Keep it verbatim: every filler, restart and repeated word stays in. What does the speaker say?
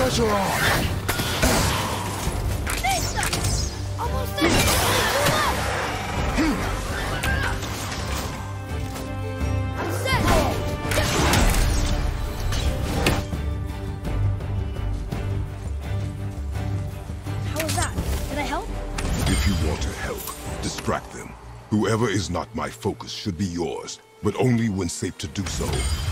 Pressure on! Almost there! I'm set! How was that? Did I help? If you want to help, distract them. Whoever is not my focus should be yours, but only when safe to do so.